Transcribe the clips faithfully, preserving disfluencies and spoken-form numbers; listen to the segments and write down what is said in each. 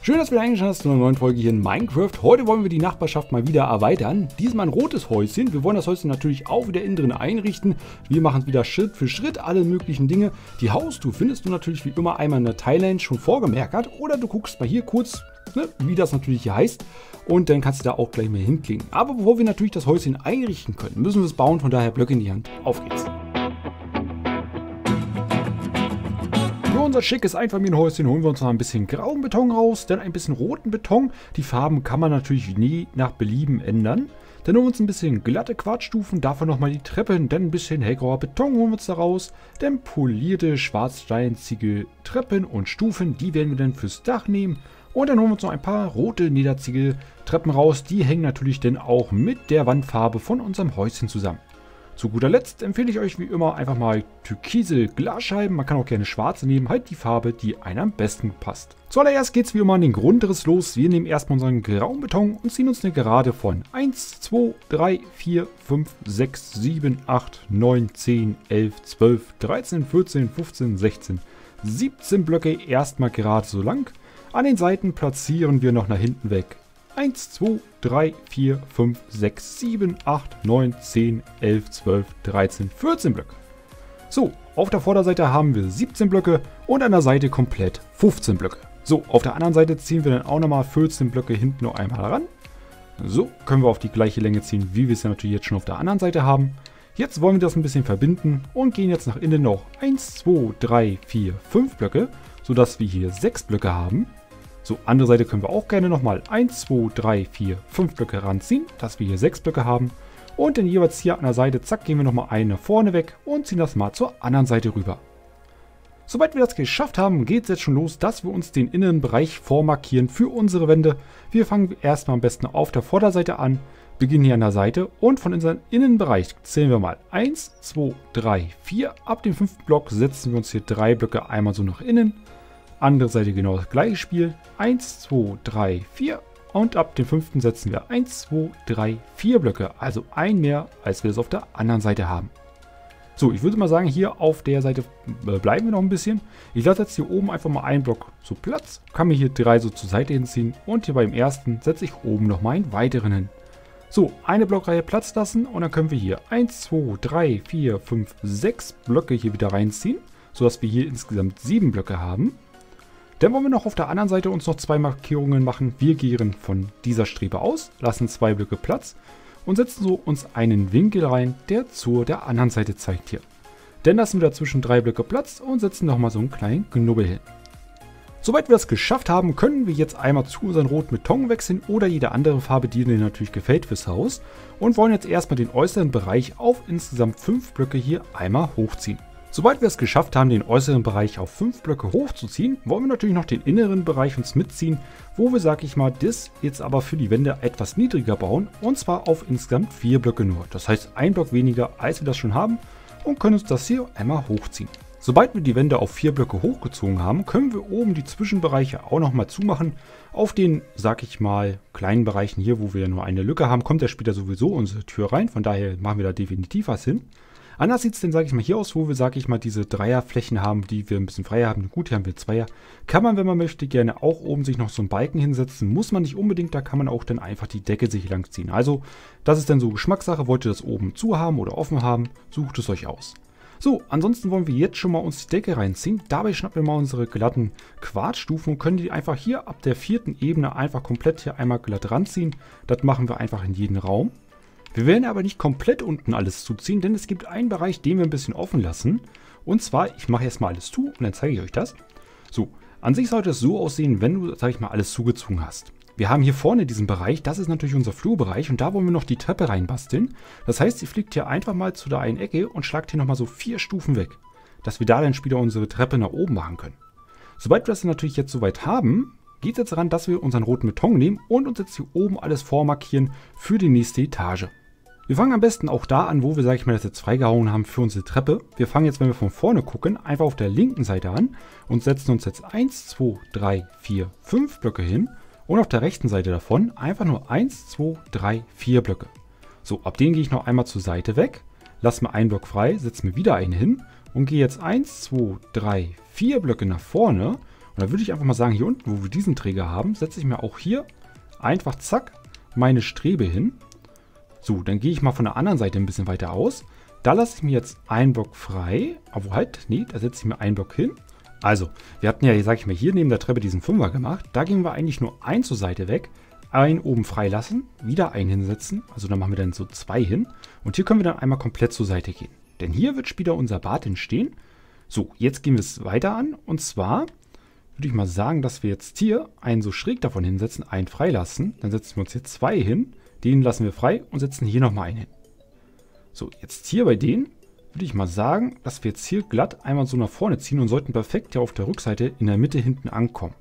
Schön, dass du wieder eingeschaltet hast zu einer neuen Folge hier in Minecraft. Heute wollen wir die Nachbarschaft mal wieder erweitern. Diesmal ein rotes Häuschen. Wir wollen das Häuschen natürlich auch wieder innen drin einrichten. Wir machen es wieder Schritt für Schritt, alle möglichen Dinge. Die Haustür findest du natürlich wie immer einmal in der Timeline schon vorgemerkt. Oder du guckst mal hier kurz, ne, wie das natürlich hier heißt. Und dann kannst du da auch gleich mal hinklicken. Aber bevor wir natürlich das Häuschen einrichten können, müssen wir es bauen. Von daher Blöcke in die Hand. Auf geht's. Für unser schickes Einfamilienhäuschen holen wir uns noch ein bisschen grauen Beton raus, dann ein bisschen roten Beton. Die Farben kann man natürlich nie nach Belieben ändern. Dann holen wir uns ein bisschen glatte Quarzstufen, davon nochmal die Treppen, dann ein bisschen hellgrauer Beton holen wir uns da raus. Dann polierte Schwarzsteinziegel Treppen und Stufen, die werden wir dann fürs Dach nehmen. Und dann holen wir uns noch ein paar rote Niederziegel Treppen raus, die hängen natürlich dann auch mit der Wandfarbe von unserem Häuschen zusammen. Zu guter Letzt empfehle ich euch wie immer einfach mal türkise Glasscheiben. Man kann auch gerne schwarze nehmen, halt die Farbe, die einem am besten passt. Zuallererst geht es wie immer an den Grundriss los. Wir nehmen erstmal unseren grauen Beton und ziehen uns eine Gerade von eins, zwei, drei, vier, fünf, sechs, sieben, acht, neun, zehn, elf, zwölf, dreizehn, vierzehn, fünfzehn, sechzehn, siebzehn Blöcke erstmal gerade so lang. An den Seiten platzieren wir noch nach hinten weg eins, zwei, drei, vier, fünf, sechs, sieben, acht, neun, zehn, elf, zwölf, dreizehn, vierzehn Blöcke. So, auf der Vorderseite haben wir siebzehn Blöcke und an der Seite komplett fünfzehn Blöcke. So, auf der anderen Seite ziehen wir dann auch nochmal vierzehn Blöcke hinten noch einmal ran. So, können wir auf die gleiche Länge ziehen, wie wir es ja natürlich jetzt schon auf der anderen Seite haben. Jetzt wollen wir das ein bisschen verbinden und gehen jetzt nach innen noch eins, zwei, drei, vier, fünf Blöcke, sodass wir hier sechs Blöcke haben. So, andere Seite können wir auch gerne nochmal eins, zwei, drei, vier, fünf Blöcke ranziehen, dass wir hier sechs Blöcke haben. Und dann jeweils hier an der Seite, zack, gehen wir nochmal einen nach vorne weg und ziehen das mal zur anderen Seite rüber. Sobald wir das geschafft haben, geht es jetzt schon los, dass wir uns den inneren Bereich vormarkieren für unsere Wände. Wir fangen erstmal am besten auf der Vorderseite an, beginnen hier an der Seite und von unserem Innenbereich zählen wir mal eins, zwei, drei, vier. Ab dem fünften Block setzen wir uns hier drei Blöcke einmal so nach innen. Andere Seite genau das gleiche Spiel. eins, zwei, drei, vier. Und ab dem fünften setzen wir eins, zwei, drei, vier Blöcke. Also ein mehr, als wir es auf der anderen Seite haben. So, ich würde mal sagen, hier auf der Seite bleiben wir noch ein bisschen. Ich lasse jetzt hier oben einfach mal einen Block so Platz. Kann mir hier drei so zur Seite hinziehen. Und hier beim ersten setze ich oben noch mal einen weiteren hin. So, eine Blockreihe Platz lassen. Und dann können wir hier eins, zwei, drei, vier, fünf, sechs Blöcke hier wieder reinziehen. Sodass wir hier insgesamt sieben Blöcke haben. Dann wollen wir noch auf der anderen Seite uns noch zwei Markierungen machen. Wir gehen von dieser Strebe aus, lassen zwei Blöcke Platz und setzen so uns einen Winkel rein, der zu der anderen Seite zeigt hier. Dann lassen wir dazwischen drei Blöcke Platz und setzen nochmal so einen kleinen Knubbel hin. Soweit wir das geschafft haben, können wir jetzt einmal zu unseren roten Beton wechseln oder jede andere Farbe, die dir natürlich gefällt fürs Haus. Und wollen jetzt erstmal den äußeren Bereich auf insgesamt fünf Blöcke hier einmal hochziehen. Sobald wir es geschafft haben, den äußeren Bereich auf fünf Blöcke hochzuziehen, wollen wir natürlich noch den inneren Bereich uns mitziehen, wo wir, sag ich mal, das jetzt aber für die Wände etwas niedriger bauen, und zwar auf insgesamt vier Blöcke nur. Das heißt, ein Block weniger, als wir das schon haben, und können uns das hier einmal hochziehen. Sobald wir die Wände auf vier Blöcke hochgezogen haben, können wir oben die Zwischenbereiche auch nochmal zumachen. Auf den, sag ich mal, kleinen Bereichen hier, wo wir nur eine Lücke haben, kommt ja später sowieso unsere Tür rein, von daher machen wir da definitiv was hin. Anders sieht es denn, sage ich mal, hier aus, wo wir, sage ich mal, diese Dreierflächen haben, die wir ein bisschen freier haben. Gut, hier haben wir Zweier. Kann man, wenn man möchte, gerne auch oben sich noch so einen Balken hinsetzen. Muss man nicht unbedingt, da kann man auch dann einfach die Decke sich langziehen. Also, das ist dann so Geschmackssache. Wollt ihr das oben zu haben oder offen haben, sucht es euch aus. So, ansonsten wollen wir jetzt schon mal uns die Decke reinziehen. Dabei schnappen wir mal unsere glatten Quarzstufen und können die einfach hier ab der vierten Ebene einfach komplett hier einmal glatt ranziehen. Das machen wir einfach in jeden Raum. Wir werden aber nicht komplett unten alles zuziehen, denn es gibt einen Bereich, den wir ein bisschen offen lassen. Und zwar, ich mache erstmal alles zu und dann zeige ich euch das. So, an sich sollte es so aussehen, wenn du, sag ich mal, alles zugezogen hast. Wir haben hier vorne diesen Bereich, das ist natürlich unser Flurbereich und da wollen wir noch die Treppe reinbasteln. Das heißt, ihr fliegt hier einfach mal zu der einen Ecke und schlagt hier nochmal so vier Stufen weg, dass wir da dann später unsere Treppe nach oben machen können. Sobald wir das natürlich jetzt soweit haben, geht es jetzt daran, dass wir unseren roten Beton nehmen und uns jetzt hier oben alles vormarkieren für die nächste Etage. Wir fangen am besten auch da an, wo wir, sag ich mal, das jetzt freigehauen haben für unsere Treppe. Wir fangen jetzt, wenn wir von vorne gucken, einfach auf der linken Seite an und setzen uns jetzt eins, zwei, drei, vier, fünf Blöcke hin. Und auf der rechten Seite davon einfach nur eins, zwei, drei, vier Blöcke. So, ab denen gehe ich noch einmal zur Seite weg, lasse mir einen Block frei, setze mir wieder einen hin und gehe jetzt eins, zwei, drei, vier Blöcke nach vorne. Und Und da würde ich einfach mal sagen, hier unten, wo wir diesen Träger haben, setze ich mir auch hier einfach, zack, meine Strebe hin. So, dann gehe ich mal von der anderen Seite ein bisschen weiter aus. Da lasse ich mir jetzt einen Block frei. Aber halt, nee, da setze ich mir einen Block hin. Also, wir hatten ja, sag ich mal, hier neben der Treppe diesen Fünfer gemacht. Da gehen wir eigentlich nur einen zur Seite weg, einen oben freilassen, wieder einen hinsetzen. Also da machen wir dann so zwei hin. Und hier können wir dann einmal komplett zur Seite gehen. Denn hier wird später unser Bad entstehen. So, jetzt gehen wir es weiter an. Und zwar würde ich mal sagen, dass wir jetzt hier einen so schräg davon hinsetzen, einen freilassen. Dann setzen wir uns hier zwei hin. Den lassen wir frei und setzen hier nochmal einen hin. So, jetzt hier bei denen würde ich mal sagen, dass wir jetzt hier glatt einmal so nach vorne ziehen und sollten perfekt hier auf der Rückseite in der Mitte hinten ankommen.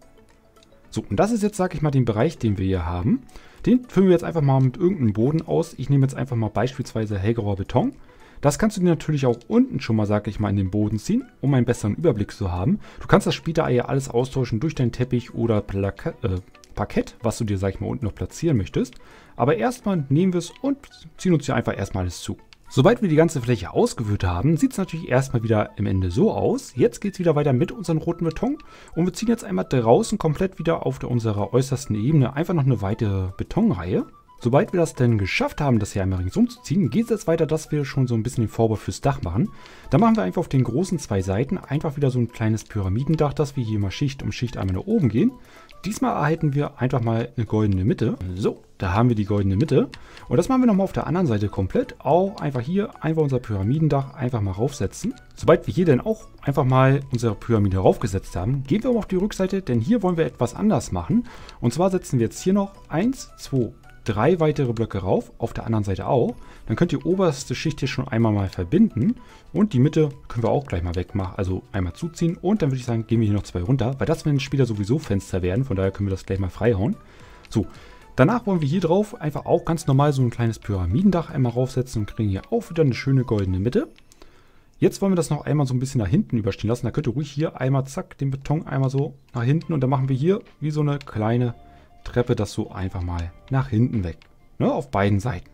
So, und das ist jetzt, sage ich mal, den Bereich, den wir hier haben. Den füllen wir jetzt einfach mal mit irgendeinem Boden aus. Ich nehme jetzt einfach mal beispielsweise hellgrauer Beton. Das kannst du dir natürlich auch unten schon mal, sage ich mal, in den Boden ziehen, um einen besseren Überblick zu haben. Du kannst das später ja alles austauschen durch deinen Teppich oder Plaka äh, Parkett, was du dir, sag ich mal, unten noch platzieren möchtest. Aber erstmal nehmen wir es und ziehen uns hier einfach erstmal alles zu. Sobald wir die ganze Fläche ausgewühlt haben, sieht es natürlich erstmal wieder im Ende so aus. Jetzt geht es wieder weiter mit unserem roten Beton und wir ziehen jetzt einmal draußen komplett wieder auf der, unserer äußersten Ebene einfach noch eine weitere Betonreihe. Sobald wir das denn geschafft haben, das hier einmal ringsum zu ziehen, geht es jetzt weiter, dass wir schon so ein bisschen den Vorbau fürs Dach machen. Da machen wir einfach auf den großen zwei Seiten einfach wieder so ein kleines Pyramidendach, dass wir hier mal Schicht um Schicht einmal nach oben gehen. Diesmal erhalten wir einfach mal eine goldene Mitte. So, da haben wir die goldene Mitte. Und das machen wir nochmal auf der anderen Seite komplett. Auch einfach hier, einfach unser Pyramidendach einfach mal raufsetzen. Sobald wir hier dann auch einfach mal unsere Pyramide raufgesetzt haben, gehen wir mal auf die Rückseite, denn hier wollen wir etwas anders machen. Und zwar setzen wir jetzt hier noch eins, zwei, drei weitere Blöcke rauf, auf der anderen Seite auch. Dann könnt ihr die oberste Schicht hier schon einmal mal verbinden und die Mitte können wir auch gleich mal wegmachen, also einmal zuziehen und dann würde ich sagen, gehen wir hier noch zwei runter, weil das werden später sowieso Fenster werden, von daher können wir das gleich mal freihauen. So, danach wollen wir hier drauf einfach auch ganz normal so ein kleines Pyramidendach einmal raufsetzen und kriegen hier auch wieder eine schöne goldene Mitte. Jetzt wollen wir das noch einmal so ein bisschen nach hinten überstehen lassen, da könnt ihr ruhig hier einmal zack den Beton einmal so nach hinten und dann machen wir hier wie so eine kleine Treppe das so einfach mal nach hinten weg, ne, auf beiden Seiten.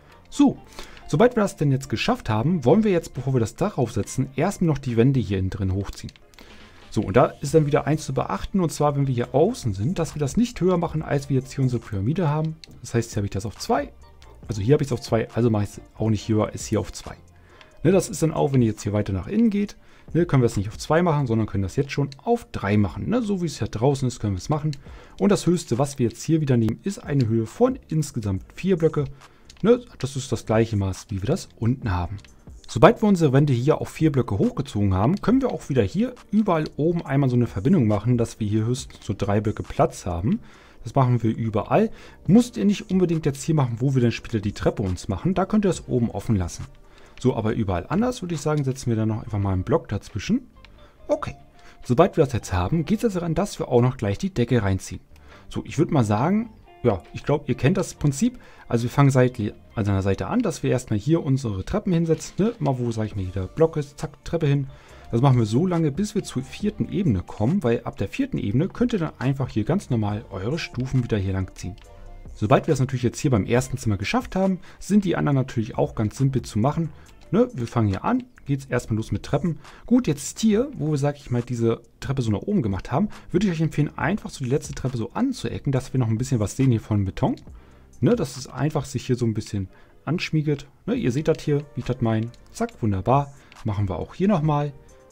So, sobald wir das denn jetzt geschafft haben, wollen wir jetzt, bevor wir das Dach aufsetzen, erstmal noch die Wände hier innen drin hochziehen. So, und da ist dann wieder eins zu beachten, und zwar, wenn wir hier außen sind, dass wir das nicht höher machen, als wir jetzt hier unsere Pyramide haben. Das heißt, hier habe ich das auf zwei, also hier habe ich es auf zwei, also mache ich es auch nicht höher als hier auf zwei. Ne, das ist dann auch, wenn ihr jetzt hier weiter nach innen geht, ne, können wir es nicht auf zwei machen, sondern können das jetzt schon auf drei machen. Ne, so wie es hier draußen ist, können wir es machen. Und das Höchste, was wir jetzt hier wieder nehmen, ist eine Höhe von insgesamt vier Blöcke. Ne, das ist das gleiche Maß, wie wir das unten haben. Sobald wir unsere Wände hier auf vier Blöcke hochgezogen haben, können wir auch wieder hier überall oben einmal so eine Verbindung machen, dass wir hier höchstens so drei Blöcke Platz haben. Das machen wir überall. Musst ihr nicht unbedingt jetzt hier machen, wo wir dann später die Treppe uns machen. Da könnt ihr es oben offen lassen. So, aber überall anders würde ich sagen, setzen wir dann noch einfach mal einen Block dazwischen. Okay, sobald wir das jetzt haben, geht es jetzt daran, dass wir auch noch gleich die Decke reinziehen. So, ich würde mal sagen, ja, ich glaube, ihr kennt das Prinzip. Also wir fangen seitlich, also an der Seite an, dass wir erstmal hier unsere Treppen hinsetzen. Ne? Mal wo, sage ich mal, hier der Block ist, zack, Treppe hin. Das machen wir so lange, bis wir zur vierten Ebene kommen, weil ab der vierten Ebene könnt ihr dann einfach hier ganz normal eure Stufen wieder hier lang ziehen. Sobald wir das natürlich jetzt hier beim ersten Zimmer geschafft haben, sind die anderen natürlich auch ganz simpel zu machen. Ne? Wir fangen hier an, geht es erstmal los mit Treppen. Gut, jetzt hier, wo wir, sag ich mal, diese Treppe so nach oben gemacht haben, würde ich euch empfehlen, einfach so die letzte Treppe so anzuecken, dass wir noch ein bisschen was sehen hier von Beton. Ne? Dass es einfach sich hier so ein bisschen anschmiegt. Ne? Ihr seht das hier, wie ich das meine. Zack, wunderbar. Machen wir auch hier nochmal.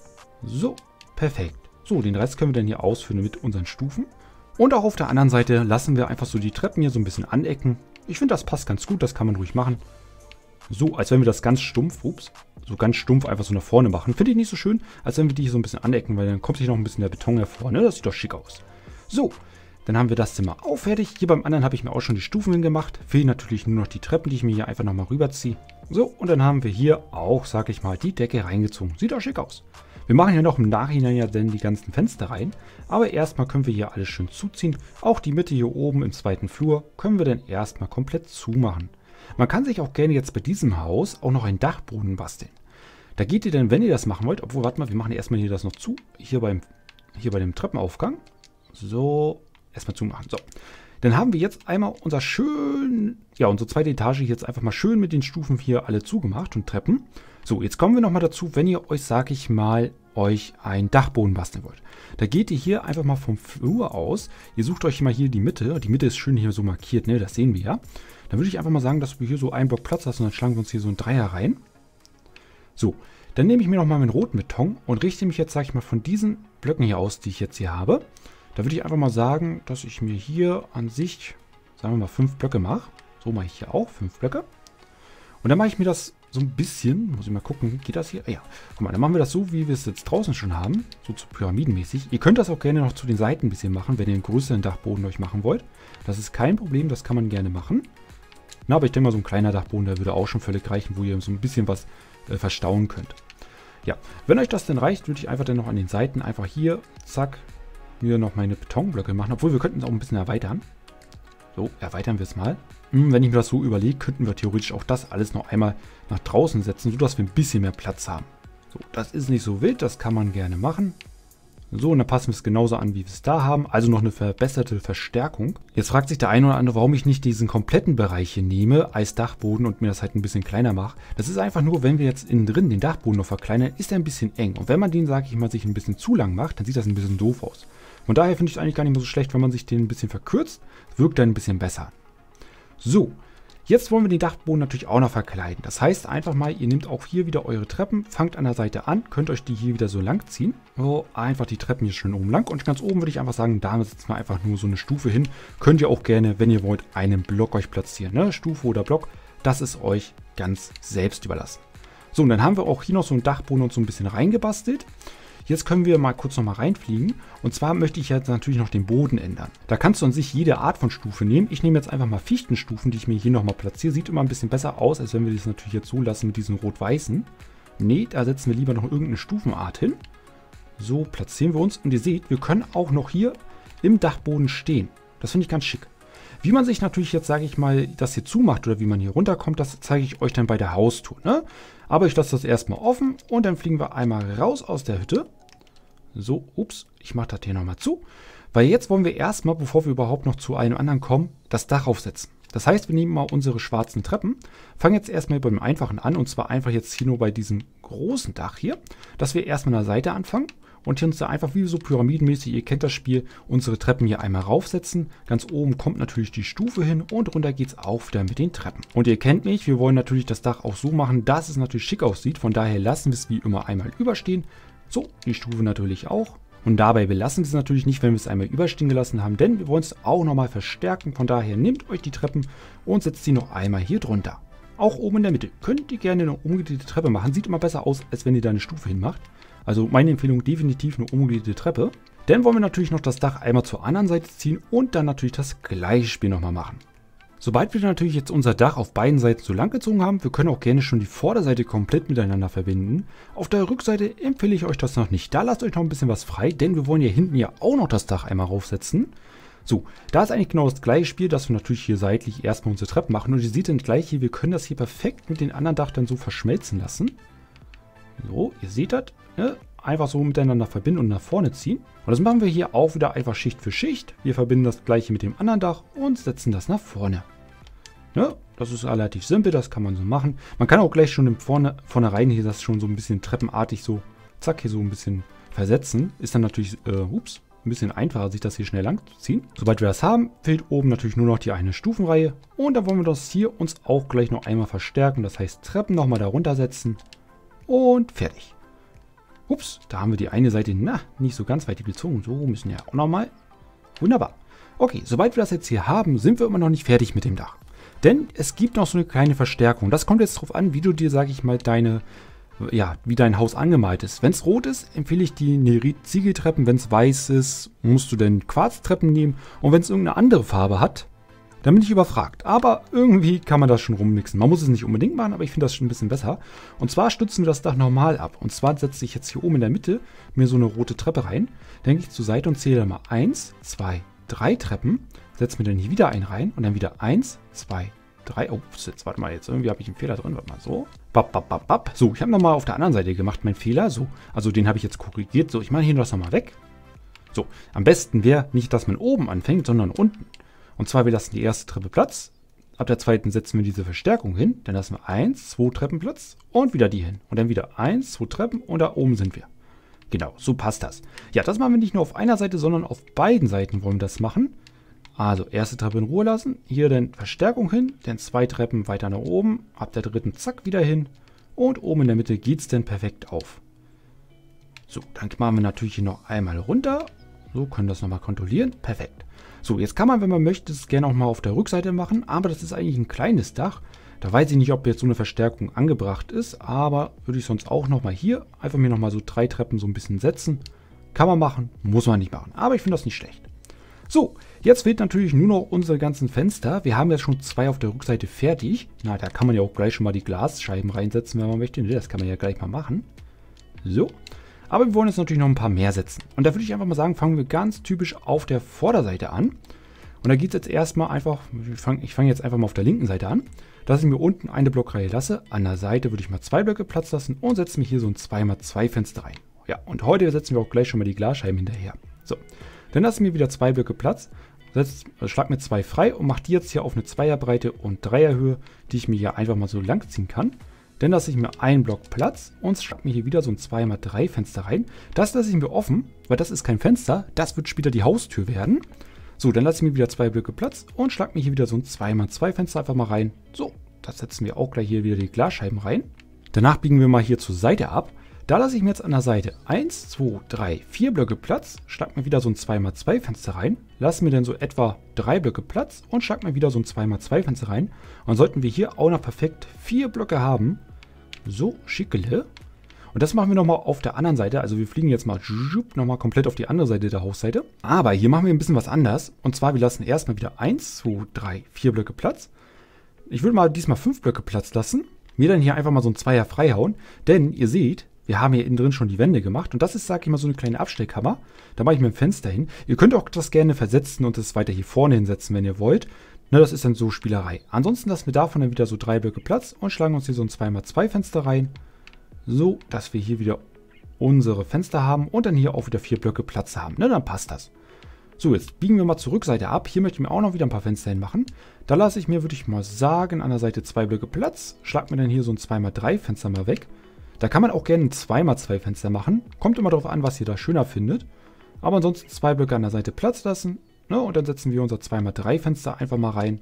So, perfekt. So, den Rest können wir dann hier ausführen mit unseren Stufen. Und auch auf der anderen Seite lassen wir einfach so die Treppen hier so ein bisschen anecken. Ich finde, das passt ganz gut, das kann man ruhig machen. So, als wenn wir das ganz stumpf, ups, so ganz stumpf einfach so nach vorne machen. Finde ich nicht so schön, als wenn wir die hier so ein bisschen anecken, weil dann kommt sich noch ein bisschen der Beton hervor, ne? Das sieht doch schick aus. So, dann haben wir das Zimmer auch fertig. Hier beim anderen habe ich mir auch schon die Stufen hingemacht. Fehlen natürlich nur noch die Treppen, die ich mir hier einfach nochmal rüberziehe. So, und dann haben wir hier auch, sag ich mal, die Decke reingezogen. Sieht auch schick aus. Wir machen ja noch im Nachhinein ja dann die ganzen Fenster rein. Aber erstmal können wir hier alles schön zuziehen. Auch die Mitte hier oben im zweiten Flur können wir dann erstmal komplett zumachen. Man kann sich auch gerne jetzt bei diesem Haus auch noch einen Dachboden basteln. Da geht ihr dann, wenn ihr das machen wollt, obwohl, warte mal, wir machen erstmal hier das noch zu. Hier beim, hier bei dem Treppenaufgang. So, erstmal zumachen. So, dann haben wir jetzt einmal unser schön, ja, unsere zweite Etage jetzt einfach mal schön mit den Stufen hier alle zugemacht und Treppen. So, jetzt kommen wir nochmal dazu, wenn ihr euch, sag ich mal, euch einen Dachboden basteln wollt. Da geht ihr hier einfach mal vom Flur aus. Ihr sucht euch mal hier die Mitte. Die Mitte ist schön hier so markiert, ne? Das sehen wir ja. Dann würde ich einfach mal sagen, dass wir hier so einen Block Platz lassen und dann schlagen wir uns hier so einen Dreier rein. So, dann nehme ich mir nochmal meinen roten Beton und richte mich jetzt, sage ich mal, von diesen Blöcken hier aus, die ich jetzt hier habe. Da würde ich einfach mal sagen, dass ich mir hier an sich, sagen wir mal, fünf Blöcke mache. So mache ich hier auch, fünf Blöcke. Und dann mache ich mir das so ein bisschen, muss ich mal gucken, geht das hier? Ja, guck mal, dann machen wir das so, wie wir es jetzt draußen schon haben, so zu pyramidenmäßig. Ihr könnt das auch gerne noch zu den Seiten ein bisschen machen, wenn ihr einen größeren Dachboden euch machen wollt. Das ist kein Problem, das kann man gerne machen. Na, aber ich denke mal, so ein kleiner Dachboden, der würde auch schon völlig reichen, wo ihr so ein bisschen was äh, verstauen könnt. Ja, wenn euch das denn reicht, würde ich einfach dann noch an den Seiten einfach hier, zack, mir noch meine Betonblöcke machen. Obwohl, wir könnten es auch ein bisschen erweitern. So, erweitern wir es mal. Hm, wenn ich mir das so überlege, könnten wir theoretisch auch das alles noch einmal nach draußen setzen, sodass wir ein bisschen mehr Platz haben. So, das ist nicht so wild, das kann man gerne machen. So, und dann passen wir es genauso an, wie wir es da haben. Also noch eine verbesserte Verstärkung. Jetzt fragt sich der eine oder andere, warum ich nicht diesen kompletten Bereich hier nehme als Dachboden und mir das halt ein bisschen kleiner mache. Das ist einfach nur, wenn wir jetzt innen drin den Dachboden noch verkleinern, ist er ein bisschen eng. Und wenn man den, sage ich mal, sich ein bisschen zu lang macht, dann sieht das ein bisschen doof aus. Von daher finde ich es eigentlich gar nicht mehr so schlecht, wenn man sich den ein bisschen verkürzt, wirkt er ein bisschen besser. So, jetzt wollen wir den Dachboden natürlich auch noch verkleiden. Das heißt einfach mal, ihr nehmt auch hier wieder eure Treppen, fangt an der Seite an, könnt euch die hier wieder so lang ziehen. So, einfach die Treppen hier schön oben lang. Und ganz oben würde ich einfach sagen, da setzen wir einfach nur so eine Stufe hin. Könnt ihr auch gerne, wenn ihr wollt, einen Block euch platzieren. Ne? Stufe oder Block, das ist euch ganz selbst überlassen. So, und dann haben wir auch hier noch so einen Dachboden und so ein bisschen reingebastelt. Jetzt können wir mal kurz noch mal reinfliegen. Und zwar möchte ich jetzt natürlich noch den Boden ändern. Da kannst du an sich jede Art von Stufe nehmen. Ich nehme jetzt einfach mal Fichtenstufen, die ich mir hier noch mal platziere. Sieht immer ein bisschen besser aus, als wenn wir das natürlich jetzt so lassen mit diesem rot-weißen. Nee, da setzen wir lieber noch irgendeine Stufenart hin. So platzieren wir uns. Und ihr seht, wir können auch noch hier im Dachboden stehen. Das finde ich ganz schick. Wie man sich natürlich jetzt, sage ich mal, das hier zumacht oder wie man hier runterkommt, das zeige ich euch dann bei der Haustour. Ne? Aber ich lasse das erstmal offen und dann fliegen wir einmal raus aus der Hütte. So, ups, ich mache das hier nochmal zu. Weil jetzt wollen wir erstmal, bevor wir überhaupt noch zu einem anderen kommen, das Dach aufsetzen. Das heißt, wir nehmen mal unsere schwarzen Treppen, fangen jetzt erstmal beim Einfachen an und zwar einfach jetzt hier nur bei diesem großen Dach hier, dass wir erstmal an der Seite anfangen und hier uns da einfach wie so pyramidenmäßig, ihr kennt das Spiel, unsere Treppen hier einmal raufsetzen. Ganz oben kommt natürlich die Stufe hin und runter geht es auch wieder mit den Treppen. Und ihr kennt mich, wir wollen natürlich das Dach auch so machen, dass es natürlich schick aussieht, von daher lassen wir es wie immer einmal überstehen. So, die Stufe natürlich auch. Und dabei belassen wir es natürlich nicht, wenn wir es einmal überstehen gelassen haben, denn wir wollen es auch nochmal verstärken. Von daher nehmt euch die Treppen und setzt sie noch einmal hier drunter. Auch oben in der Mitte könnt ihr gerne eine umgedrehte Treppe machen. Sieht immer besser aus, als wenn ihr da eine Stufe hinmacht. Also meine Empfehlung definitiv eine umgedrehte Treppe. Dann wollen wir natürlich noch das Dach einmal zur anderen Seite ziehen und dann natürlich das gleiche Spiel nochmal machen. Sobald wir natürlich jetzt unser Dach auf beiden Seiten so lang gezogen haben, wir können auch gerne schon die Vorderseite komplett miteinander verbinden. Auf der Rückseite empfehle ich euch das noch nicht. Da lasst euch noch ein bisschen was frei, denn wir wollen ja hinten ja auch noch das Dach einmal raufsetzen. So, da ist eigentlich genau das gleiche Spiel, dass wir natürlich hier seitlich erstmal unsere Treppen machen. Und ihr seht dann gleich hier, wir können das hier perfekt mit dem anderen Dach dann so verschmelzen lassen. So, ihr seht das, ne? Einfach so miteinander verbinden und nach vorne ziehen. Und das machen wir hier auch wieder einfach Schicht für Schicht. Wir verbinden das gleiche mit dem anderen Dach und setzen das nach vorne. Ja, das ist relativ simpel, das kann man so machen. Man kann auch gleich schon im vorne, vornherein hier das schon so ein bisschen treppenartig so, zack, hier so ein bisschen versetzen. Ist dann natürlich, äh, ups, ein bisschen einfacher, sich das hier schnell lang zu ziehen. Sobald wir das haben, fehlt oben natürlich nur noch die eine Stufenreihe. Und dann wollen wir das hier uns auch gleich noch einmal verstärken. Das heißt, Treppen nochmal darunter setzen und fertig. Ups, da haben wir die eine Seite, na, nicht so ganz weit gezogen. So müssen wir auch nochmal. Wunderbar. Okay, sobald wir das jetzt hier haben, sind wir immer noch nicht fertig mit dem Dach. Denn es gibt noch so eine kleine Verstärkung. Das kommt jetzt darauf an, wie du dir, sage ich mal, deine, ja, wie dein Haus angemalt ist. Wenn es rot ist, empfehle ich die Nerit-Ziegeltreppen. Wenn es weiß ist, musst du dann Quarztreppen nehmen. Und wenn es irgendeine andere Farbe hat, dann bin ich überfragt. Aber irgendwie kann man das schon rummixen. Man muss es nicht unbedingt machen, aber ich finde das schon ein bisschen besser. Und zwar stützen wir das Dach normal ab. Und zwar setze ich jetzt hier oben in der Mitte mir so eine rote Treppe rein. Denke ich zur Seite und zähle dann mal eins, zwei, drei Treppen. Setze mir dann hier wieder einen rein und dann wieder eins, zwei, drei. Oh, jetzt warte mal, jetzt irgendwie habe ich einen Fehler drin. Warte mal, so. Bap, bap, bap, bap. So, ich habe nochmal auf der anderen Seite gemacht, meinen Fehler. So, also den habe ich jetzt korrigiert. So, ich mache hier das nochmal weg. So, am besten wäre nicht, dass man oben anfängt, sondern unten. Und zwar, wir lassen die erste Treppe Platz. Ab der zweiten setzen wir diese Verstärkung hin. Dann lassen wir eins, zwei Treppen Platz und wieder die hin. Und dann wieder eins, zwei Treppen und da oben sind wir. Genau, so passt das. Ja, das machen wir nicht nur auf einer Seite, sondern auf beiden Seiten wollen wir das machen. Also, erste Treppe in Ruhe lassen. Hier dann Verstärkung hin. Dann zwei Treppen weiter nach oben. Ab der dritten zack wieder hin. Und oben in der Mitte geht es dann perfekt auf. So, dann machen wir natürlich hier noch einmal runter. So, können das nochmal kontrollieren. Perfekt. So, jetzt kann man, wenn man möchte, es gerne auch mal auf der Rückseite machen. Aber das ist eigentlich ein kleines Dach. Da weiß ich nicht, ob jetzt so eine Verstärkung angebracht ist. Aber würde ich sonst auch nochmal hier einfach mir nochmal so drei Treppen so ein bisschen setzen. Kann man machen, muss man nicht machen. Aber ich finde das nicht schlecht. So, jetzt fehlt natürlich nur noch unsere ganzen Fenster. Wir haben jetzt schon zwei auf der Rückseite fertig. Na, da kann man ja auch gleich schon mal die Glasscheiben reinsetzen, wenn man möchte. Das kann man ja gleich mal machen. So. Aber wir wollen jetzt natürlich noch ein paar mehr setzen. Und da würde ich einfach mal sagen, fangen wir ganz typisch auf der Vorderseite an. Und da geht es jetzt erstmal einfach, ich fange fang jetzt einfach mal auf der linken Seite an, dass ich mir unten eine Blockreihe lasse. An der Seite würde ich mal zwei Blöcke Platz lassen und setze mir hier so ein zwei mal zwei Fenster rein. Ja, und heute setzen wir auch gleich schon mal die Glasscheiben hinterher. So. Dann lasse ich mir wieder zwei Blöcke Platz, setz, äh, schlag mir zwei frei und mache die jetzt hier auf eine Zweierbreite und Dreierhöhe, die ich mir hier einfach mal so lang ziehen kann. Dann lasse ich mir einen Block Platz und schlag mir hier wieder so ein zwei mal drei Fenster rein. Das lasse ich mir offen, weil das ist kein Fenster, das wird später die Haustür werden. So, dann lasse ich mir wieder zwei Blöcke Platz und schlag mir hier wieder so ein zwei mal zwei Fenster einfach mal rein. So, das setzen wir auch gleich hier wieder die Glasscheiben rein. Danach biegen wir mal hier zur Seite ab. Da lasse ich mir jetzt an der Seite eins, zwei, drei, vier Blöcke Platz, schlag mir wieder so ein zwei mal zwei Fenster rein, lasse mir dann so etwa drei Blöcke Platz und schlag mir wieder so ein zwei mal zwei Fenster rein. Und sollten wir hier auch noch perfekt vier Blöcke haben, so schickele. Und das machen wir nochmal auf der anderen Seite, also wir fliegen jetzt mal nochmal komplett auf die andere Seite der Hausseite. Aber hier machen wir ein bisschen was anders. Und zwar, wir lassen erstmal wieder eins, zwei, drei, vier Blöcke Platz. Ich würde mal diesmal fünf Blöcke Platz lassen, mir dann hier einfach mal so ein Zweier freihauen, denn ihr seht, wir haben hier innen drin schon die Wände gemacht und das ist, sag ich mal, so eine kleine Abstellkammer. Da mache ich mir ein Fenster hin. Ihr könnt auch das gerne versetzen und das weiter hier vorne hinsetzen, wenn ihr wollt. Ne, das ist dann so Spielerei. Ansonsten lassen wir davon dann wieder so drei Blöcke Platz und schlagen uns hier so ein zwei mal zwei Fenster rein. So, dass wir hier wieder unsere Fenster haben und dann hier auch wieder vier Blöcke Platz haben. Ne, dann passt das. So, jetzt biegen wir mal zur Rückseite ab. Hier möchte ich mir auch noch wieder ein paar Fenster hinmachen. Da lasse ich mir, würde ich mal sagen, an der Seite zwei Blöcke Platz. Schlag mir dann hier so ein zwei mal drei Fenster mal weg. Da kann man auch gerne ein zwei mal zwei Fenster machen. Kommt immer darauf an, was ihr da schöner findet. Aber ansonsten zwei Blöcke an der Seite Platz lassen. Ne? Und dann setzen wir unser zwei mal drei Fenster einfach mal rein.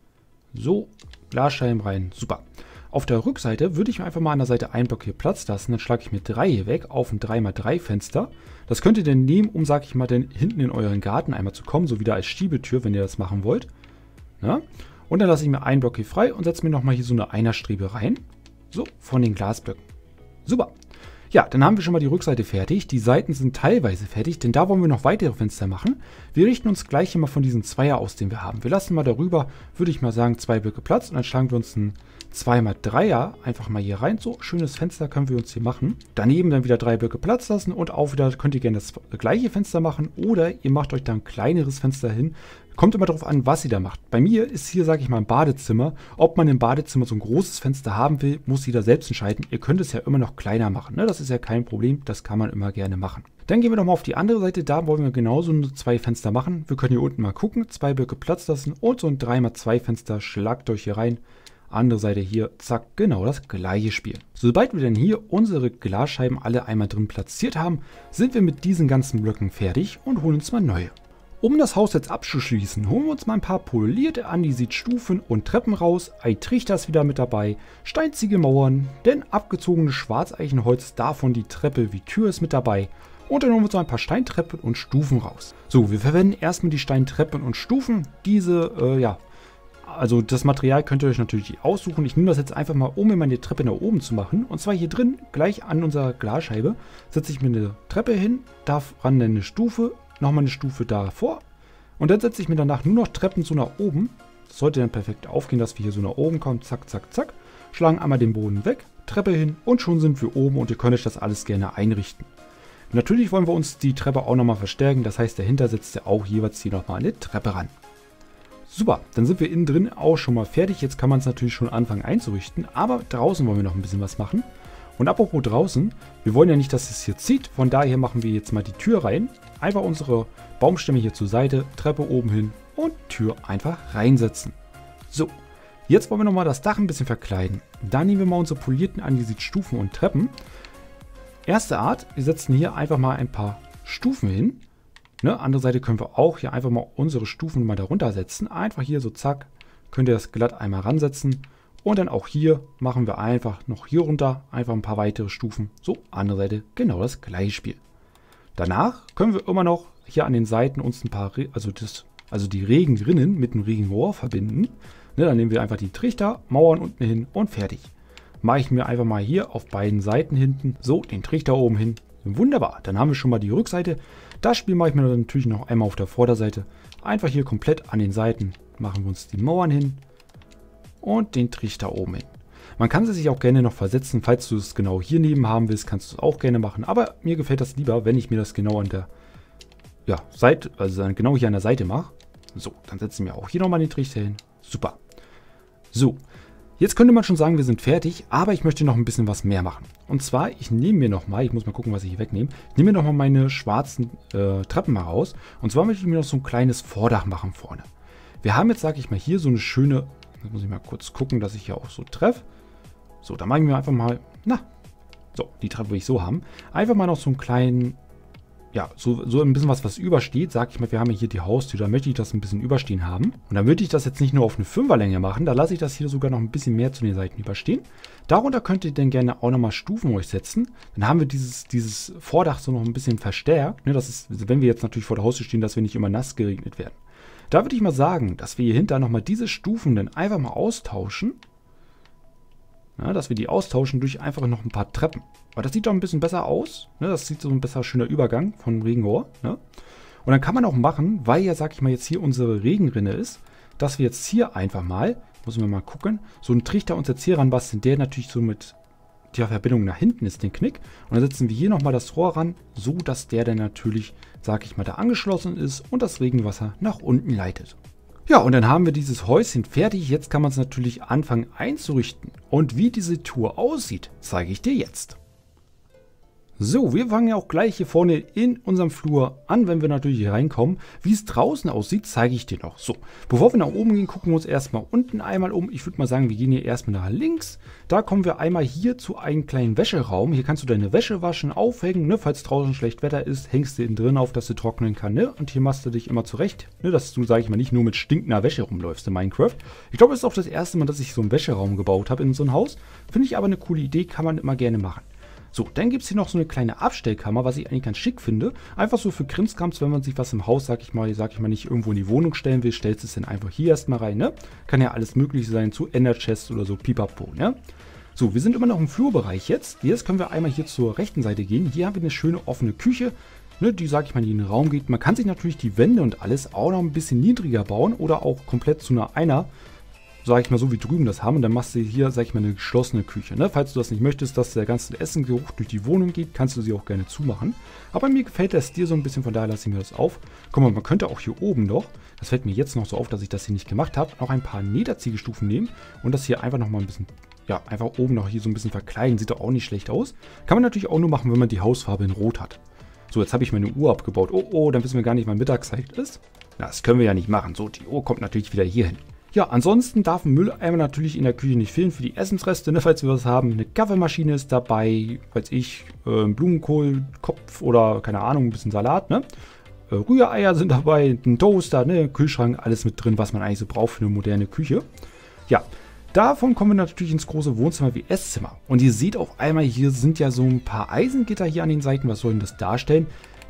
So, Glasscheiben rein. Super. Auf der Rückseite würde ich mir einfach mal an der Seite einen Block hier Platz lassen. Dann schlage ich mir drei hier weg auf ein drei mal drei Fenster. Das könnt ihr dann nehmen, um, sag ich mal, dann hinten in euren Garten einmal zu kommen. So wieder als Schiebetür, wenn ihr das machen wollt. Ja? Und dann lasse ich mir einen Block hier frei und setze mir nochmal hier so eine Einerstrebe rein. So, von den Glasblöcken. Super. Ja, dann haben wir schon mal die Rückseite fertig. Die Seiten sind teilweise fertig, denn da wollen wir noch weitere Fenster machen. Wir richten uns gleich hier mal von diesen Zweier aus, den wir haben. Wir lassen mal darüber, würde ich mal sagen, zwei Blöcke Platz und dann schlagen wir uns ein zwei mal dreier einfach mal hier rein. So, schönes Fenster können wir uns hier machen. Daneben dann wieder drei Blöcke Platz lassen und auch wieder könnt ihr gerne das gleiche Fenster machen oder ihr macht euch da ein kleineres Fenster hin. Kommt immer darauf an, was ihr da macht. Bei mir ist hier, sage ich mal, ein Badezimmer. Ob man im Badezimmer so ein großes Fenster haben will, muss jeder selbst entscheiden. Ihr könnt es ja immer noch kleiner machen. Ne? Das ist ja kein Problem. Das kann man immer gerne machen. Dann gehen wir nochmal auf die andere Seite. Da wollen wir genauso nur zwei Fenster machen. Wir können hier unten mal gucken. Zwei Blöcke Platz lassen und so ein drei mal zwei Fenster. Schlagt euch hier rein. Andere Seite hier, zack, genau das gleiche Spiel. Sobald wir dann hier unsere Glasscheiben alle einmal drin platziert haben, sind wir mit diesen ganzen Blöcken fertig und holen uns mal neue. Um das Haus jetzt abzuschließen, holen wir uns mal ein paar polierte Andesitstufen und Treppen raus, ein Trichter ist wieder mit dabei, Steinziegelmauern, denn abgezogenes Schwarzeichenholz, davon die Treppe wie Tür ist mit dabei und dann holen wir uns noch ein paar Steintreppen und Stufen raus. So, wir verwenden erstmal die Steintreppen und Stufen, diese, äh, ja, also das Material könnt ihr euch natürlich aussuchen. Ich nehme das jetzt einfach mal, um mir meine Treppe nach oben zu machen. Und zwar hier drin, gleich an unserer Glasscheibe, setze ich mir eine Treppe hin, daran eine Stufe, nochmal eine Stufe davor. Und dann setze ich mir danach nur noch Treppen so nach oben. Das sollte dann perfekt aufgehen, dass wir hier so nach oben kommen. Zack, zack, zack. Schlagen einmal den Boden weg, Treppe hin und schon sind wir oben und ihr könnt euch das alles gerne einrichten. Natürlich wollen wir uns die Treppe auch nochmal verstärken. Das heißt, dahinter setzt ihr auch jeweils hier nochmal eine Treppe ran. Super, dann sind wir innen drin auch schon mal fertig. Jetzt kann man es natürlich schon anfangen einzurichten, aber draußen wollen wir noch ein bisschen was machen. Und apropos draußen, wir wollen ja nicht, dass es hier zieht, von daher machen wir jetzt mal die Tür rein. Einfach unsere Baumstämme hier zur Seite, Treppe oben hin und Tür einfach reinsetzen. So, jetzt wollen wir nochmal das Dach ein bisschen verkleiden. Da nehmen wir mal unsere polierten Andesitstufen und Treppen. erste Art, wir setzen hier einfach mal ein paar Stufen hin. Ne, andere Seite können wir auch hier einfach mal unsere Stufen mal darunter setzen. Einfach hier so zack, könnt ihr das glatt einmal ransetzen. Und dann auch hier machen wir einfach noch hier runter einfach ein paar weitere Stufen. So, andere Seite genau das gleiche Spiel. Danach können wir immer noch hier an den Seiten uns ein paar, also, das, also die Regenrinnen mit dem Regenrohr verbinden. Ne, dann nehmen wir einfach die Trichter, Mauern unten hin und fertig. Mache ich mir einfach mal hier auf beiden Seiten hinten so den Trichter oben hin. Wunderbar, dann haben wir schon mal die Rückseite. Das Spiel mache ich mir natürlich noch einmal auf der Vorderseite. Einfach hier komplett an den Seiten machen wir uns die Mauern hin und den Trichter oben hin. Man kann sie sich auch gerne noch versetzen, falls du es genau hier neben haben willst, kannst du es auch gerne machen. Aber mir gefällt das lieber, wenn ich mir das genau an der ja, Seite, also genau hier an der Seite mache. So, dann setzen wir auch hier nochmal den Trichter hin. Super. So, jetzt könnte man schon sagen, wir sind fertig, aber ich möchte noch ein bisschen was mehr machen. Und zwar, ich nehme mir nochmal, ich muss mal gucken, was ich hier wegnehme, ich nehme mir nochmal meine schwarzen äh, Treppen mal raus. Und zwar möchte ich mir noch so ein kleines Vordach machen vorne. Wir haben jetzt, sage ich mal, hier so eine schöne, jetzt muss ich mal kurz gucken, dass ich hier auch so treffe. So, da mache ich mir einfach mal, na, so, die Treppe will ich so haben. Einfach mal noch so einen kleinen, ja, so, so ein bisschen was, was übersteht. Sag ich mal, wir haben ja hier die Haustür, da möchte ich das ein bisschen überstehen haben. Und dann würde ich das jetzt nicht nur auf eine Fünferlänge machen, da lasse ich das hier sogar noch ein bisschen mehr zu den Seiten überstehen. Darunter könnt ihr dann gerne auch nochmal Stufen euch setzen. Dann haben wir dieses, dieses Vordach so noch ein bisschen verstärkt. Ne, das ist, wenn wir jetzt natürlich vor der Haustür stehen, dass wir nicht immer nass geregnet werden. Da würde ich mal sagen, dass wir hier hinter nochmal diese Stufen dann einfach mal austauschen. Ja, dass wir die austauschen durch einfach noch ein paar Treppen. Aber das sieht doch ein bisschen besser aus. Ne? Das sieht so ein besser schöner Übergang von Regenrohr. Ne? Und dann kann man auch machen, weil ja, sag ich mal, jetzt hier unsere Regenrinne ist, dass wir jetzt hier einfach mal, müssen wir mal gucken, so einen Trichter uns jetzt hier ranbasteln, der natürlich so mit der Verbindung nach hinten ist, den Knick. Und dann setzen wir hier nochmal das Rohr ran, so dass der dann natürlich, sag ich mal, da angeschlossen ist und das Regenwasser nach unten leitet. Ja, und dann haben wir dieses Häuschen fertig. Jetzt kann man es natürlich anfangen einzurichten. Und wie diese Tour aussieht, zeige ich dir jetzt. So, wir fangen ja auch gleich hier vorne in unserem Flur an, wenn wir natürlich hier reinkommen. Wie es draußen aussieht, zeige ich dir noch. So, bevor wir nach oben gehen, gucken wir uns erstmal unten einmal um. Ich würde mal sagen, wir gehen hier erstmal nach links. Da kommen wir einmal hier zu einem kleinen Wäscheraum. Hier kannst du deine Wäsche waschen, aufhängen. Ne? Falls draußen schlecht Wetter ist, hängst du innen drin auf, dass sie trocknen kann. Ne? Und hier machst du dich immer zurecht, ne? Dass du, sage ich mal, nicht nur mit stinkender Wäsche rumläufst in Minecraft. Ich glaube, es ist auch das erste Mal, dass ich so einen Wäscheraum gebaut habe in so ein Haus. Finde ich aber eine coole Idee, kann man immer gerne machen. So, dann gibt es hier noch so eine kleine Abstellkammer, was ich eigentlich ganz schick finde. Einfach so für Krimskrams, wenn man sich was im Haus, sag ich mal, sag ich mal, nicht irgendwo in die Wohnung stellen will, stellst es dann einfach hier erstmal rein, ne? Kann ja alles mögliche sein, zu Ender Chest oder so, pipapo, ne? So, wir sind immer noch im Flurbereich jetzt. Jetzt können wir einmal hier zur rechten Seite gehen. Hier haben wir eine schöne offene Küche, ne, die, sag ich mal, in den Raum geht. Man kann sich natürlich die Wände und alles auch noch ein bisschen niedriger bauen oder auch komplett zu einer Einer, sag ich mal, so wie drüben das haben. Und dann machst du hier, sag ich mal, eine geschlossene Küche. Ne? Falls du das nicht möchtest, dass der ganze Essengeruch durch die Wohnung geht, kannst du sie auch gerne zumachen. Aber mir gefällt der Stil so ein bisschen, von daher lasse ich mir das auf. Guck mal, man könnte auch hier oben noch, das fällt mir jetzt noch so auf, dass ich das hier nicht gemacht habe, noch ein paar Niederziegelstufen nehmen und das hier einfach noch mal ein bisschen, ja, einfach oben noch hier so ein bisschen verkleiden. Sieht doch auch nicht schlecht aus. Kann man natürlich auch nur machen, wenn man die Hausfarbe in Rot hat. So, jetzt habe ich meine Uhr abgebaut. Oh, oh, dann wissen wir gar nicht, wann Mittagszeit ist. Das können wir ja nicht machen. So, die Uhr kommt natürlich wieder hier hin. Ja, ansonsten darf ein Mülleimer natürlich in der Küche nicht fehlen für die Essensreste, ne, falls wir was haben. Eine Kaffeemaschine ist dabei, weiß ich, äh, Blumenkohlkopf oder, keine Ahnung, ein bisschen Salat, ne? Äh, Rühreier sind dabei, ein Toaster, ne, Kühlschrank, alles mit drin, was man eigentlich so braucht für eine moderne Küche. Ja, davon kommen wir natürlich ins große Wohnzimmer wie Esszimmer. Und ihr seht auch einmal, hier sind ja so ein paar Eisengitter hier an den Seiten. Was soll denn das darstellen?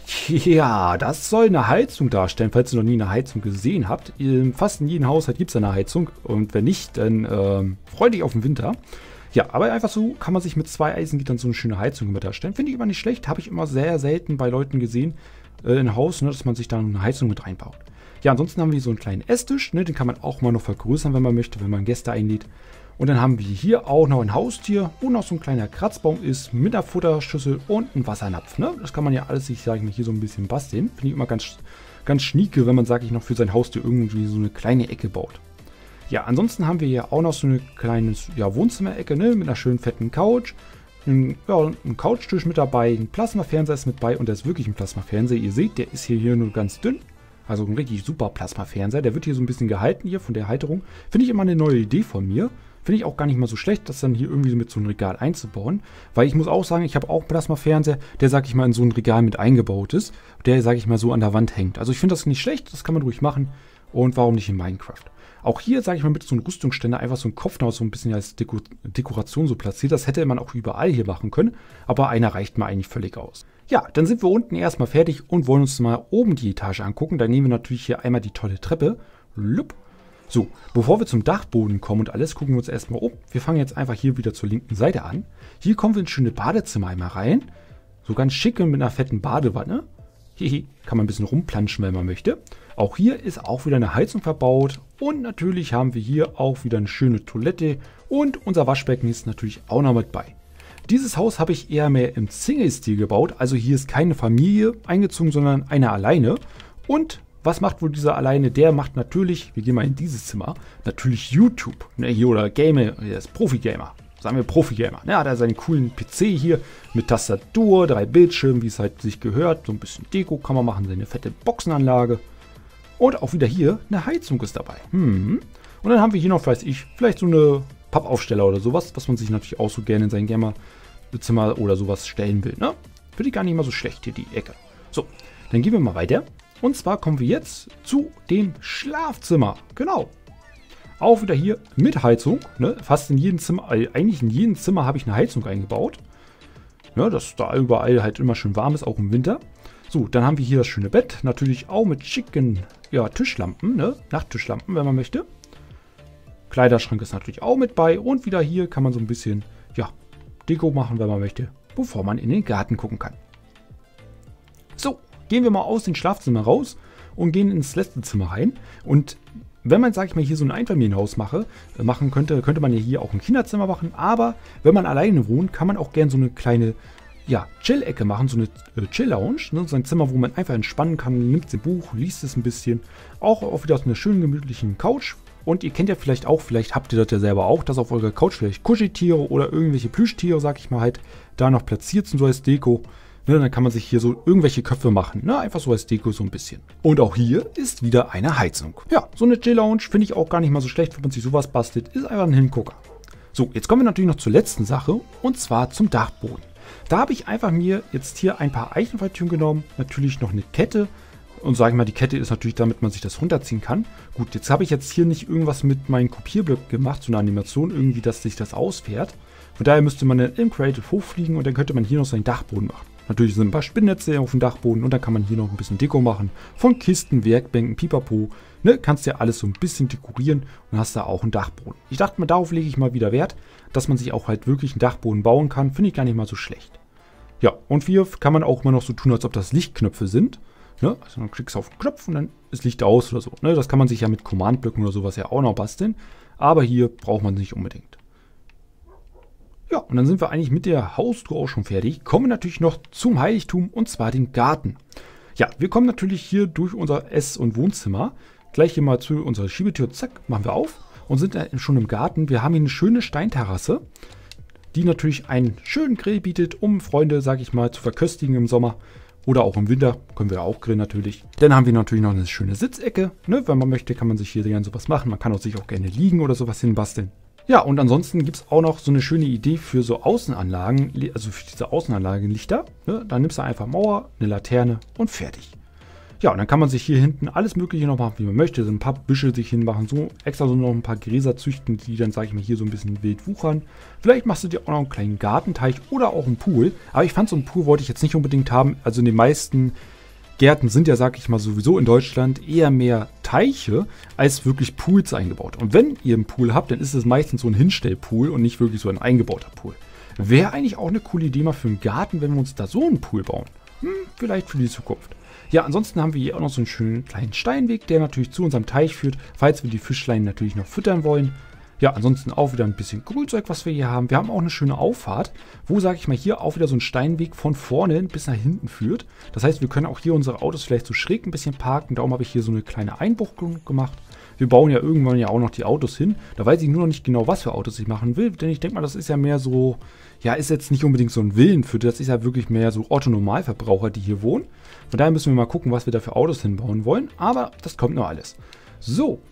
Ja, das soll eine Heizung darstellen, falls ihr noch nie eine Heizung gesehen habt. Fast in jedem Haushalt gibt es eine Heizung und wenn nicht, dann ähm, freut dich auf den Winter. Ja, aber einfach so kann man sich mit zwei Eisengittern so eine schöne Heizung immer darstellen. Finde ich immer nicht schlecht, habe ich immer sehr selten bei Leuten gesehen äh, in Haus, ne, dass man sich da eine Heizung mit reinbaut. Ja, ansonsten haben wir hier so einen kleinen Esstisch, ne, den kann man auch mal noch vergrößern, wenn man möchte, wenn man Gäste einlädt. Und dann haben wir hier auch noch ein Haustier, wo noch so ein kleiner Kratzbaum ist mit einer Futterschüssel und einem Wassernapf. Ne? Das kann man ja alles sich, sage ich mal, hier so ein bisschen basteln. Finde ich immer ganz, ganz schnieke, wenn man, sage ich, noch für sein Haustier irgendwie so eine kleine Ecke baut. Ja, ansonsten haben wir hier auch noch so eine kleine, ja, Wohnzimmerecke, ne, mit einer schönen fetten Couch. Ein, ja, ein Couchtisch mit dabei, ein Plasmafernseher ist mit bei und der ist wirklich ein Plasmafernseher. Ihr seht, der ist hier, hier nur ganz dünn. Also ein richtig super Plasmafernseher. Der wird hier so ein bisschen gehalten hier von der Halterung. Finde ich immer eine neue Idee von mir. Finde ich auch gar nicht mal so schlecht, das dann hier irgendwie mit so einem Regal einzubauen. Weil ich muss auch sagen, ich habe auch einen Plasmafernseher, der, sag ich mal, in so ein Regal mit eingebaut ist. Der, sag ich mal, so an der Wand hängt. Also ich finde das nicht schlecht, das kann man ruhig machen. Und warum nicht in Minecraft? Auch hier, sage ich mal, mit so einem Rüstungsständer einfach so ein Kopfhaus so ein bisschen als Deko Dekoration so platziert. Das hätte man auch überall hier machen können. Aber einer reicht mir eigentlich völlig aus. Ja, dann sind wir unten erstmal fertig und wollen uns mal oben die Etage angucken. Da nehmen wir natürlich hier einmal die tolle Treppe. Lupp. So, bevor wir zum Dachboden kommen und alles, gucken wir uns erstmal um. Wir fangen jetzt einfach hier wieder zur linken Seite an. Hier kommen wir ins schöne Badezimmer einmal rein. So ganz schicke mit einer fetten Badewanne. Hihi, kann man ein bisschen rumplanschen, wenn man möchte. Auch hier ist auch wieder eine Heizung verbaut. Und natürlich haben wir hier auch wieder eine schöne Toilette. Und unser Waschbecken ist natürlich auch noch mit bei. Dieses Haus habe ich eher mehr im Single-Stil gebaut. Also hier ist keine Familie eingezogen, sondern einer alleine. Und was macht wohl dieser alleine? Der macht natürlich, wir gehen mal in dieses Zimmer, natürlich YouTube. Ne, hier oder Gamer, der ist Profi-Gamer. Sagen wir Profi-Gamer. Ja, hat er seinen coolen P C hier mit Tastatur, drei Bildschirmen, wie es halt sich gehört. So ein bisschen Deko kann man machen, seine fette Boxenanlage. Und auch wieder hier eine Heizung ist dabei. Hm. Und dann haben wir hier noch, weiß ich, vielleicht so eine Pappaufsteller oder sowas, was man sich natürlich auch so gerne in sein Gamer-Zimmer oder sowas stellen will. Ne? Finde ich gar nicht mal so schlecht hier, die Ecke. So, dann gehen wir mal weiter. Und zwar kommen wir jetzt zu dem Schlafzimmer. Genau. Auch wieder hier mit Heizung. Ne? Fast in jedem Zimmer, eigentlich in jedem Zimmer habe ich eine Heizung eingebaut. Ja, dass da überall halt immer schön warm ist, auch im Winter. So, dann haben wir hier das schöne Bett. Natürlich auch mit schicken ja, Tischlampen, ne? Nachttischlampen, wenn man möchte. Kleiderschrank ist natürlich auch mit bei. Und wieder hier kann man so ein bisschen ja, Deko machen, wenn man möchte, bevor man in den Garten gucken kann. So. Gehen wir mal aus dem Schlafzimmer raus und gehen ins letzte Zimmer rein. Und wenn man, sag ich mal, hier so ein Einfamilienhaus mache, äh, machen könnte, könnte man ja hier auch ein Kinderzimmer machen. Aber wenn man alleine wohnt, kann man auch gerne so eine kleine ja, Chill-Ecke machen, so eine äh, Chill-Lounge. Ne? So ein Zimmer, wo man einfach entspannen kann, nimmt ein Buch, liest es ein bisschen. Auch, auch wieder aus einer schönen, gemütlichen Couch. Und ihr kennt ja vielleicht auch, vielleicht habt ihr das ja selber auch, dass auf eurer Couch vielleicht Kuscheltiere oder irgendwelche Plüschtiere, sag ich mal halt, da noch platziert sind, so als Deko. Ne, dann kann man sich hier so irgendwelche Köpfe machen. Ne, einfach so als Deko so ein bisschen. Und auch hier ist wieder eine Heizung. Ja, so eine Chill-Lounge finde ich auch gar nicht mal so schlecht, wenn man sich sowas bastelt. Ist einfach ein Hingucker. So, jetzt kommen wir natürlich noch zur letzten Sache. Und zwar zum Dachboden. Da habe ich einfach mir jetzt hier ein paar Eichenfalltüren genommen. Natürlich noch eine Kette. Und sage ich mal, die Kette ist natürlich, damit man sich das runterziehen kann. Gut, jetzt habe ich jetzt hier nicht irgendwas mit meinem Kopierblock gemacht, so eine Animation irgendwie, dass sich das ausfährt. Von daher müsste man dann im Creative hochfliegen und dann könnte man hier noch seinen Dachboden machen. Natürlich sind ein paar Spinnnetze auf dem Dachboden und dann kann man hier noch ein bisschen Deko machen. Von Kisten, Werkbänken, Pipapo. Ne, kannst ja alles so ein bisschen dekorieren und hast da auch einen Dachboden. Ich dachte mir, darauf lege ich mal wieder Wert, dass man sich auch halt wirklich einen Dachboden bauen kann. Finde ich gar nicht mal so schlecht. Ja, und hier kann man auch immer noch so tun, als ob das Lichtknöpfe sind. Ne? Also dann klickst du auf den Knopf und dann ist Licht aus oder so. Ne? Das kann man sich ja mit Command-Blöcken oder sowas ja auch noch basteln. Aber hier braucht man es nicht unbedingt. Ja, und dann sind wir eigentlich mit der Haustour auch schon fertig. Kommen wir natürlich noch zum Heiligtum und zwar den Garten. Ja, wir kommen natürlich hier durch unser Ess- und Wohnzimmer. Gleich hier mal zu unserer Schiebetür, zack, machen wir auf und sind schon im Garten. Wir haben hier eine schöne Steinterrasse, die natürlich einen schönen Grill bietet, um Freunde, sag ich mal, zu verköstigen im Sommer. Oder auch im Winter können wir auch grillen natürlich. Dann haben wir natürlich noch eine schöne Sitzecke. Ne? Wenn man möchte, kann man sich hier gerne sowas machen. Man kann auch sich auch gerne liegen oder sowas hinbasteln. Ja, und ansonsten gibt es auch noch so eine schöne Idee für so Außenanlagen, also für diese Außenanlagenlichter. Ne? Da nimmst du einfach Mauer, eine Laterne und fertig. Ja, und dann kann man sich hier hinten alles Mögliche noch machen, wie man möchte. So ein paar Büsche sich hinmachen, so extra so noch ein paar Gräser züchten, die dann, sage ich mal, hier so ein bisschen wild wuchern. Vielleicht machst du dir auch noch einen kleinen Gartenteich oder auch einen Pool. Aber ich fand, so einen Pool wollte ich jetzt nicht unbedingt haben. Also in den meisten Gärten sind ja, sag ich mal, sowieso in Deutschland eher mehr Teiche als wirklich Pools eingebaut. Und wenn ihr einen Pool habt, dann ist es meistens so ein Hinstellpool und nicht wirklich so ein eingebauter Pool. Wäre eigentlich auch eine coole Idee mal für einen Garten, wenn wir uns da so einen Pool bauen. Hm, vielleicht für die Zukunft. Ja, ansonsten haben wir hier auch noch so einen schönen kleinen Steinweg, der natürlich zu unserem Teich führt, falls wir die Fischlein natürlich noch füttern wollen. Ja, ansonsten auch wieder ein bisschen Grünzeug, was wir hier haben. Wir haben auch eine schöne Auffahrt, wo, sage ich mal, hier auch wieder so ein Steinweg von vorne bis nach hinten führt. Das heißt, wir können auch hier unsere Autos vielleicht so schräg ein bisschen parken. Darum habe ich hier so eine kleine Einbuchtung gemacht. Wir bauen ja irgendwann ja auch noch die Autos hin. Da weiß ich nur noch nicht genau, was für Autos ich machen will. Denn ich denke mal, das ist ja mehr so, ja, ist jetzt nicht unbedingt so ein Villen für, das ist ja wirklich mehr so Otto-Normalverbraucher, die hier wohnen. Von daher müssen wir mal gucken, was wir da für Autos hinbauen wollen. Aber das kommt noch alles. So.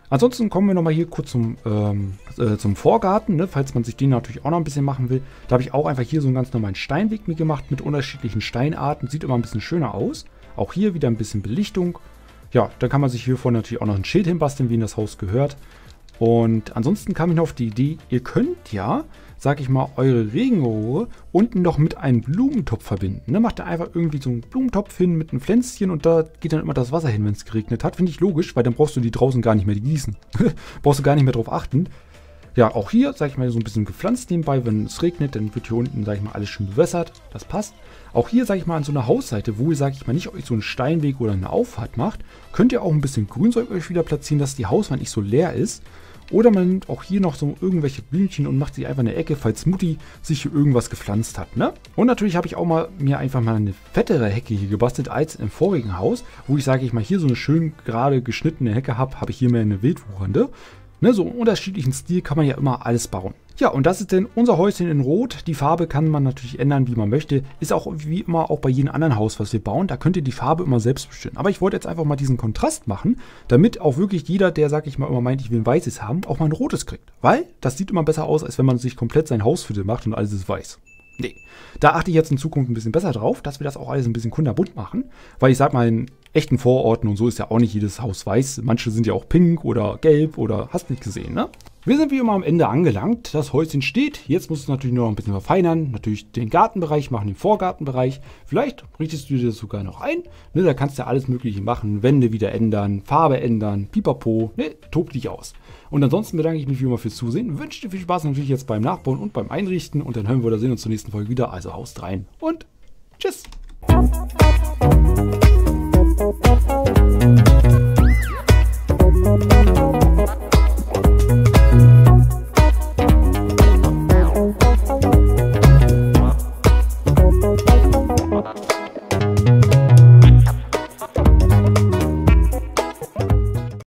Ansonsten kommen wir nochmal hier kurz zum, ähm, äh, zum Vorgarten, ne? Falls man sich den natürlich auch noch ein bisschen machen will. Da habe ich auch einfach hier so einen ganz normalen Steinweg mir gemacht mit unterschiedlichen Steinarten. Sieht immer ein bisschen schöner aus. Auch hier wieder ein bisschen Belichtung. Ja, dann kann man sich hier vorne natürlich auch noch ein Schild hinbasteln, wie in das Haus gehört. Und ansonsten kam ich noch auf die Idee, ihr könnt ja, sag ich mal, eure Regenrohre unten noch mit einem Blumentopf verbinden. Ne? Macht da einfach irgendwie so einen Blumentopf hin mit einem Pflänzchen und da geht dann immer das Wasser hin, wenn es geregnet hat. Finde ich logisch, weil dann brauchst du die draußen gar nicht mehr gießen. Brauchst du gar nicht mehr drauf achten. Ja, auch hier, sag ich mal, so ein bisschen gepflanzt nebenbei. Wenn es regnet, dann wird hier unten, sag ich mal, alles schön bewässert. Das passt. Auch hier, sag ich mal, an so einer Hausseite, wo ihr, sag ich mal, nicht euch so einen Steinweg oder eine Auffahrt macht, könnt ihr auch ein bisschen Grünzeug euch wieder platzieren, dass die Hauswand nicht so leer ist. Oder man nimmt auch hier noch so irgendwelche Blümchen und macht sich einfach eine Ecke, falls Mutti sich hier irgendwas gepflanzt hat, ne? Und natürlich habe ich auch mal mir einfach mal eine fettere Hecke hier gebastelt als im vorigen Haus, wo ich, sage ich mal, hier so eine schön gerade geschnittene Hecke habe, habe ich hier mehr eine wildwuchernde. Ne, so im unterschiedlichen Stil kann man ja immer alles bauen. Ja, und das ist denn unser Häuschen in Rot. Die Farbe kann man natürlich ändern, wie man möchte. Ist auch wie immer auch bei jedem anderen Haus, was wir bauen. Da könnt ihr die Farbe immer selbst bestimmen. Aber ich wollte jetzt einfach mal diesen Kontrast machen, damit auch wirklich jeder, der, sag ich mal, immer meint, ich will ein weißes haben, auch mal ein rotes kriegt. Weil das sieht immer besser aus, als wenn man sich komplett sein Hausviertel macht und alles ist weiß. Nee, da achte ich jetzt in Zukunft ein bisschen besser drauf, dass wir das auch alles ein bisschen kunterbunt machen. Weil ich sag mal, in echten Vororten und so ist ja auch nicht jedes Haus weiß. Manche sind ja auch pink oder gelb oder hast nicht gesehen, ne? Wir sind wie immer am Ende angelangt. Das Häuschen steht. Jetzt musst du natürlich nur noch ein bisschen verfeinern. Natürlich den Gartenbereich machen, den Vorgartenbereich. Vielleicht richtest du dir das sogar noch ein. Ne, da kannst du ja alles Mögliche machen. Wände wieder ändern, Farbe ändern, pipapo. Ne, tob dich aus. Und ansonsten bedanke ich mich wie immer fürs Zusehen. Wünsche dir viel Spaß natürlich jetzt beim Nachbauen und beim Einrichten. Und dann hören wir oder sehen uns zur nächsten Folge wieder. Also haust rein und tschüss.